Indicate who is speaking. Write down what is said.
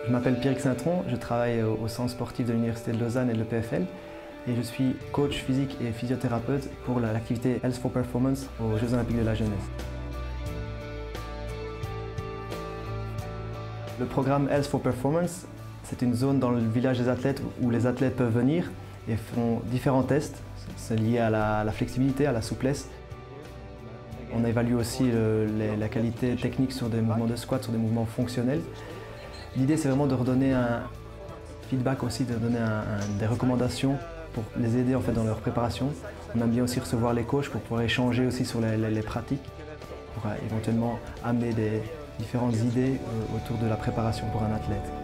Speaker 1: Je m'appelle Pierrick Saintron, je travaille au centre sportif de l'Université de Lausanne et de l'EPFL et je suis coach physique et physiothérapeute pour l'activité Health for Performance aux Jeux Olympiques de la Jeunesse. Le programme Health for Performance, c'est une zone dans le village des athlètes où les athlètes peuvent venir et font différents tests. C'est lié à la flexibilité, à la souplesse. On évalue aussi la qualité technique sur des mouvements de squat, sur des mouvements fonctionnels. L'idée, c'est vraiment de redonner un feedback aussi, de donner des recommandations pour les aider en fait, dans leur préparation. On aime bien aussi recevoir les coachs pour pouvoir échanger aussi sur les pratiques, pour éventuellement amener des différentes idées autour de la préparation pour un athlète.